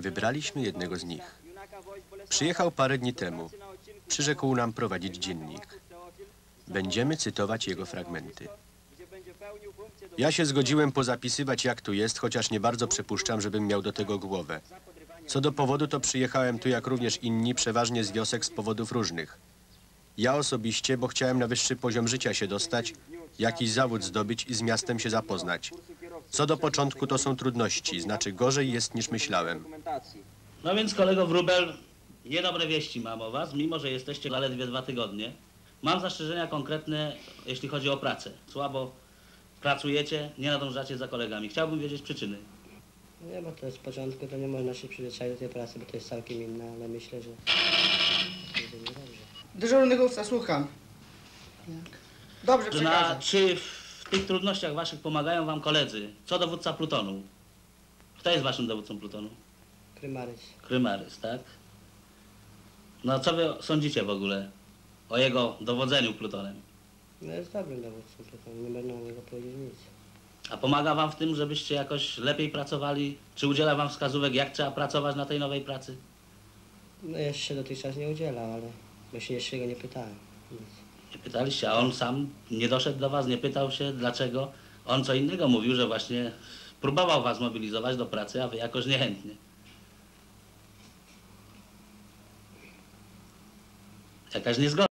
Wybraliśmy jednego z nich. Przyjechał parę dni temu. Przyrzekł nam prowadzić dziennik. Będziemy cytować jego fragmenty. Ja się zgodziłem pozapisywać, jak tu jest, chociaż nie bardzo przypuszczam, żebym miał do tego głowę. Co do powodu, to przyjechałem tu jak również inni, przeważnie z wiosek z powodów różnych. Ja osobiście, bo chciałem na wyższy poziom życia się dostać, jakiś zawód zdobyć i z miastem się zapoznać. Co do początku, to są trudności, znaczy gorzej jest niż myślałem. No więc kolego Wróbel, niedobre wieści mam o was, mimo że jesteście zaledwie 2 tygodnie. Mam zastrzeżenia konkretne, jeśli chodzi o pracę. Słabo pracujecie, nie nadążacie za kolegami. Chciałbym wiedzieć przyczyny. Nie, bo to z początku to nie można się przyzwyczaić do tej pracy, bo to jest całkiem inna, ale myślę, że będzie niedobrze. Dyżurny główca, słucham. Dobrze, przekazać. Czy w tych trudnościach waszych pomagają wam koledzy? Co dowódca plutonu? Kto jest waszym dowódcą plutonu? Prymarys. Prymarys, tak? No co wy sądzicie w ogóle o jego dowodzeniu plutonem? No jest dobrym dowódcą, to nie można o niego powiedzieć nic. A pomaga wam w tym, żebyście jakoś lepiej pracowali? Czy udziela wam wskazówek, jak trzeba pracować na tej nowej pracy? No jeszcze się dotychczas nie udzielał, ale bo się jeszcze go nie pytałem. Nic. Nie pytaliście, a on sam nie doszedł do was, nie pytał się dlaczego? On co innego mówił, że właśnie próbował was mobilizować do pracy, a wy jakoś niechętnie. Jakaś niezgoda.